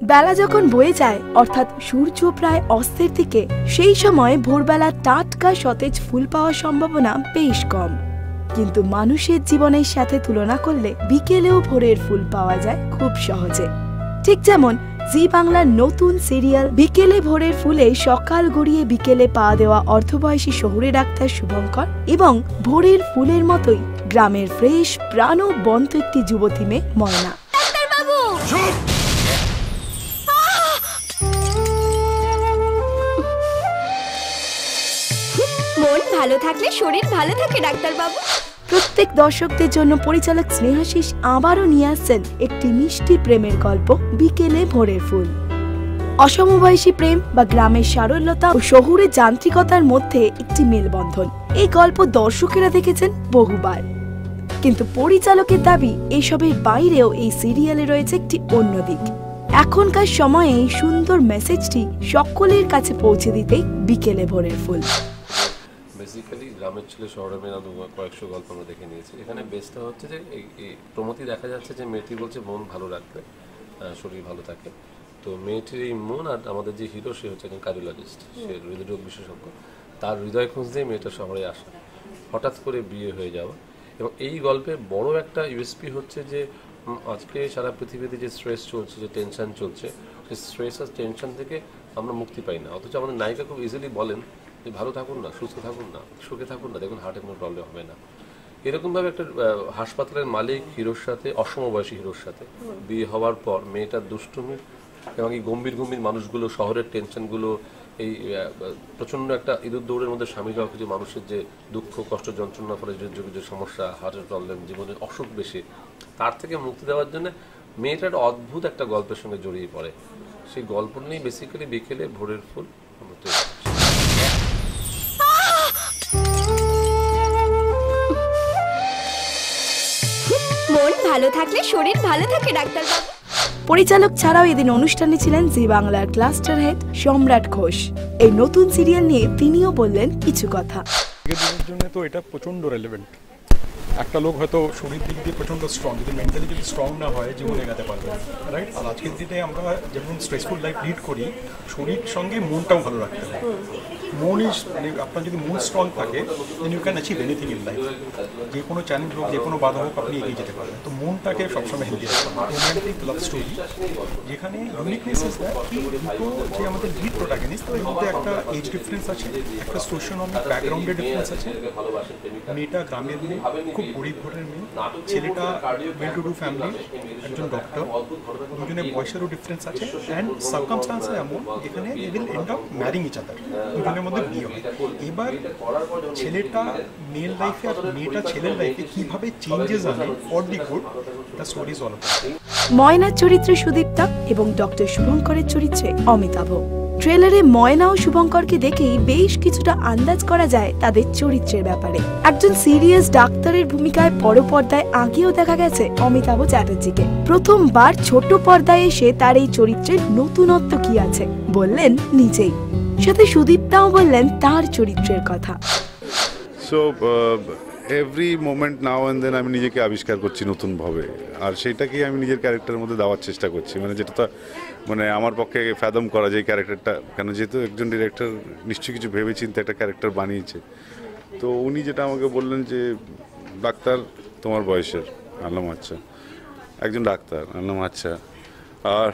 বেলা যখন বয়ে যায় অর্থাৎ সূর্য প্রায় অস্তের দিকে, সেই সময় ভোরবেলা টাটকা সতেজ ফুল পাওয়ার সম্ভাবনা বেশ কম। কিন্তু মানুষের জীবনের সাথে তুলনা করলে বিকেলেও ভোরের ফুল পাওয়া যায় খুব সহজে। ঠিক যেমন জি বাংলার নতুন সিরিয়াল বিকেলে ভোরের ফুলে সকাল গড়িয়ে বিকেলে পা দেওয়া অর্ধবয়সী শহুরে ডাক্তার শুভঙ্কর এবং ভোরের ফুলের মতোই গ্রামের ফ্রেশ প্রাণবন্ত একটি যুবতী মেয়ে ময়না। মন ভালো থাকলে শরীর ভালো থাকে ডাক্তারবাবু। প্রত্যেক দর্শকদের জন্য পরিচালক স্নেহাশিস আবারও নিয়ে আসছেন একটি মিষ্টি প্রেমের গল্প, বিকেলে ভোরের ফুল। অসমবয়সী প্রেম বা গ্রামের সারল্যতা ও শহুরে যান্ত্রিকতার মধ্যে একটি মেলবন্ধন। এই গল্প দর্শকেরা দেখেছেন বহুবার, কিন্তু পরিচালকের দাবি এসবের বাইরেও এই সিরিয়ালে রয়েছে একটি অন্য দিক। এখনকার সময়ে এই সুন্দর মেসেজটি সকলের কাছে পৌঁছে দিতেই বিকেলে ভোরের ফুল। বেসিক্যালি গ্রামের ছেলে শহরে মেয়ে কয়েকশো গল্প আমরা দেখে নিয়েছি। এখানে বেসটা হচ্ছে যে এই প্রমতি দেখা যাচ্ছে যে মেয়েটি বলছে মন ভালো রাখবে, শরীর ভালো থাকে। তো মেয়েটির এই মন, আর আমাদের যে হিরো সে হচ্ছে একজন কার্ডিওলজিস্ট, সে হৃদরোগ বিশেষজ্ঞ। তার হৃদয় খুঁজতেই মেয়েটা শহরে আসা, হঠাৎ করে বিয়ে হয়ে যাওয়া। এবং এই গল্পের বড় একটা ইউএসপি হচ্ছে যে আজকে সারা পৃথিবীতে যে স্ট্রেস চলছে, যে টেনশন চলছে, সেই স্ট্রেস আর টেনশন থেকে আমরা মুক্তি পাই না। অথচ আমাদের নায়িকা খুব ইজিলি বলেন যে ভালো থাকুন না, সুস্থ থাকুন না, সুখে থাকুন না, দেখুন হার্টের কোনো প্রবলেম হবে না। এরকমভাবে একটা হাসপাতালের মালিক হিরোর সাথে, অসমবয়সী হিরোর সাথে বিয়ে হওয়ার পর মেয়েটার দুষ্টুমি এবং এই গম্ভীর গম্ভীর মানুষগুলো, শহরের টেনশনগুলো, এই প্রচণ্ড একটা ইঁদুর দৌড়ের মধ্যে সামিল হওয়া কিছু মানুষের যে দুঃখ কষ্ট যন্ত্রণার ফলে যে সমস্যা, হার্টের প্রবলেম, জীবনের অসুখ বেশি, তার থেকে মুক্তি দেওয়ার জন্য মেয়েটার অদ্ভুত একটা গল্পের সঙ্গে জড়িয়ে পড়ে। সেই গল্প নিয়েই বেসিক্যালি বিকেলে ভোরের ফুল আমরা তৈরি করছি। মন ভালো থাকলে শরীর ভালো থাকে ডাক্তারবাবু। পরিচালক ছাড়াও এদিন অনুষ্ঠানে ছিলেন জি বাংলার ক্লাস্টার হেড সম্রাট ঘোষ। এই নতুন সিরিয়াল নিয়ে তিনিও বললেন কিছু কথা। দিনের জন্য তো এটা প্রচন্ড রেলেভেন্ট। একটা লোক হয়তো শরীর দিক দিয়ে প্রচন্ড স্ট্রং, যদি মেন্টালি যদি স্ট্রং না হয় জীবনে এগাতে পারবে, রাইট? আর আজকের দিনে আমরা যেমন স্ট্রেসফুল লাইফ লিড করি, শরীর সঙ্গে মনটাও ভালো রাখতে হবে। মন ইজ, মানে আপনার যদি মন স্ট্রং থাকে then you can achieve anything in life. যে কোনো চ্যালেঞ্জ হোক, যে কোনো বাধা হোক, আপনি এগিয়ে যেতে পারবেন। তো মনটাকে সবসময় হেলদি রাখবেন। রোম্যান্টিক লাভ স্টোরি, যেখানে ইউনিকনেস ইজ দ্যাট কি দুটো যে আমাদের লিড প্রোটাগনিস্ট, তাদের মধ্যে একটা এজ ডিফারেন্স আছে, একটা সোশিওইকনমিক ব্যাকগ্রাউন্ডের ডিফারেন্স আছে। মেয়েটা গ্রামের মেয়ে, খুব গরিব ঘরের মেয়ে, ছেলেটা ওয়েল টু ডু ফ্যামিলি, একজন ডক্টর। দুজনের বয়সেরও ডিফারেন্স আছে অ্যান্ড সার্কামস্টান্স এমন যেখানে they will end up marrying each other, দুজনের মধ্যে বিয়ে হয়। এবার ছেলেটা মেয়ের লাইফে আর মেয়েটা ছেলের লাইফে কিভাবে চেঞ্জেস আনে for the good, the story is all about. ময়নার চরিত্রে সুদীপ্তা এবং ডক্টর শুভঙ্করের চরিত্রে অমিতাভ। ট্রেলারে ময়না ও শুভঙ্করকে দেখেই বেশ কিছুটা আন্দাজ করা যায় তাদের চরিত্রের ব্যাপারে। একজন সিরিয়াস ডাক্তারের ভূমিকায় বড় পর্দায় আগেও দেখা গেছে অমিতাভ চ্যাটার্জিকে। প্রথমবার ছোট পর্দায় এসে তার এই চরিত্রের নতুনত্ব কি আছে বললেন নিজেই। সাথে সুদীপ্তাও বললেন তার চরিত্রের কথা। So every moment now and then আমি নিজেকে আবিষ্কার করছি নতুনভাবে, আর সেইটাকেই আমি নিজের ক্যারেক্টারের মধ্যে দেওয়ার চেষ্টা করছি। মানে যেটা তো মানে আমার পক্ষে ফ্যাদম করা যায় ক্যারেক্টারটা, কেন যেহেতু একজন ডিরেক্টর নিশ্চয়ই কিছু ভেবেচিন্তে একটা ক্যারেক্টার বানিয়েছে। তো উনি যেটা আমাকে বললেন যে ডাক্তার তোমার বয়সের, আনলাম আচ্ছা, একজন ডাক্তার, আনলাম আচ্ছা, আর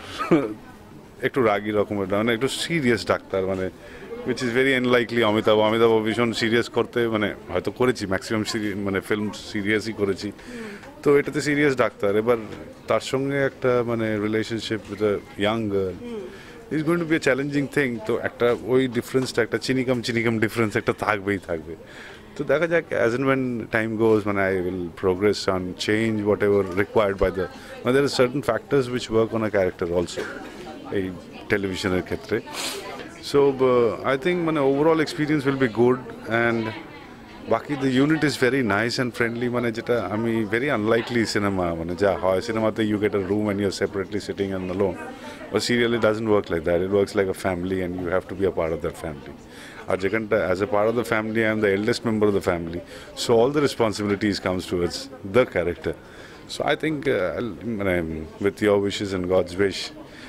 একটু রাগী রকমের, মানে একটু সিরিয়াস ডাক্তার, মানে which is very unlikely Amitabh ভীষণ সিরিয়াস করতে, মানে হয়তো করেছি ম্যাক্সিমাম মানে ফিল্ম সিরিয়াসই করেছি, তো এটাতে সিরিয়াস ডাক্তার। এবার তার সঙ্গে একটা মানে relationship with a young girl is going to be a challenging thing. তো একটা ওই ডিফারেন্সটা, একটা চিনিকাম ডিফারেন্স একটা থাকবে। তো দেখা যাক as and when time goes, মানে I will progress on change whatever required by the, মানে there are certain factors which work on a character also এই টেলিভিশনের ক্ষেত্রে। So I think মানে overall experience will be good, and বাকি the unit is very nice and friendly, মানে যেটা আমি very unlikely cinema, মানে যা হয় সিনেমাতে you get a room and you're separately sitting and alone, but serially it doesn't work like that. It works like a family and you have to be a part of that family. আর যেখানটা as a part of the family I am the eldest member of the family, so all the responsibilities comes towards the character. So I think with your wishes and God's wish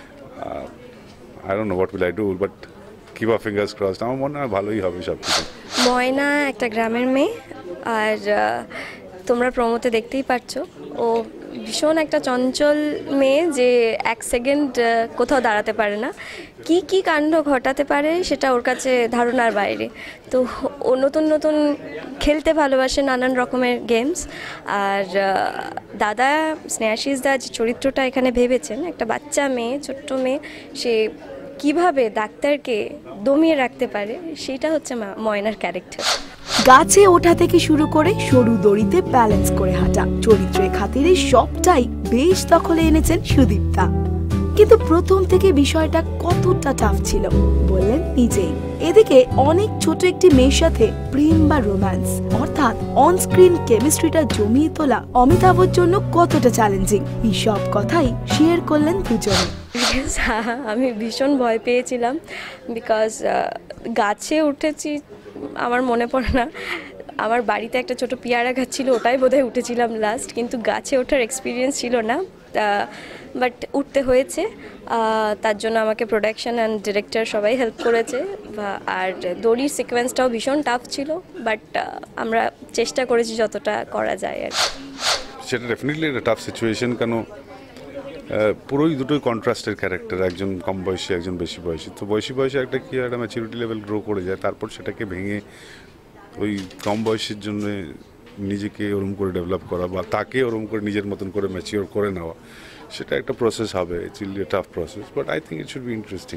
I don't know what will I do, but keep a fingers crossed. আমার মনে হয় ভালোই হবে সব কিছু। ময়না একটা গ্রামের মেয়ে, আর তোমরা প্রমোতে দেখতেই পাচ্ছ ও ভীষণ একটা চঞ্চল মেয়ে, যে এক সেকেন্ড কোথাও দাঁড়াতে পারে না, কি কি কাণ্ড ঘটাতে পারে সেটা ওর কাছে ধারণার বাইরে। তো ও নতুন নতুন খেলতে ভালোবাসে নানান রকমের গেমস। আর দাদা স্নেহাশিস দা যে চরিত্রটা এখানে ভেবেছেন, একটা বাচ্চা মেয়ে, ছোট্ট মেয়ে, সে কিভাবে ডাক্তারকে দমিয়ে রাখতে পারে, সেটা হচ্ছে ময়নার ক্যারেক্টার। গাছে ওঠা থেকে শুরু করে সরু দড়িতে ব্যালেন্স করে হাঁটা, চরিত্রের খাতিরে সবটাই বেশ দখলে এনেছেন সুদীপ্তা। কিন্তু প্রথম থেকে বিষয়টা কতটা টাফ ছিল বললেন নিজেই। এদিকে অনেক ছোট একটি মেয়ের সাথে প্রেম বা রোম্যান্স অর্থাৎ অন স্ক্রিন কেমিস্ট্রিটা জমিয়ে তোলা অমিতাভর জন্য কতটা চ্যালেঞ্জিং, এই সব কথাই শেয়ার করলেন দুজনে। আমি ভীষণ ভয় পেয়েছিলাম, বিকজ গাছে উঠেছি আমার মনে পড়ে না, আমার বাড়িতে একটা ছোট পেয়ারা গাছ ছিল, ওটাই বোধহয় উঠেছিলাম লাস্ট, কিন্তু গাছে ওঠার এক্সপিরিয়েন্স ছিল না, বাট উঠতে হয়েছে। তার জন্য আমাকে প্রোডাকশন অ্যান্ড ডিরেক্টর সবাই হেল্প করেছে, আর দড়ির সিকোয়েন্সটাও ভীষণ টাফ ছিল, বাট আমরা চেষ্টা করেছি যতটা করা যায় আর কি। সেটা ডেফিনেটলি একটা টাফ সিচুয়েশন, কেন পুরোই দুটোই কন্ট্রাস্টের ক্যারেক্টার, একজন কম বয়সী একজন বেশি বয়সী। তো বয়সে একটা কী একটা ম্যাচুরিটি লেভেল গ্রো করে যায়, তারপর সেটাকে ভেঙে ওই কম বয়সের জন্য নিজেকে ওরম করে ডেভেলপ করা বা তাকে ওরম করে নিজের মতন করে ম্যাচিওর করে নেওয়া, সেটা একটা প্রসেস হবে। It's will be a tough process, but I think it should be interesting.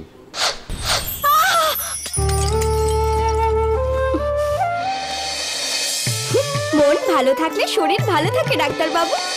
মন ভালো থাকলে শরীর ভালো থাকে ডাক্তারবাবু।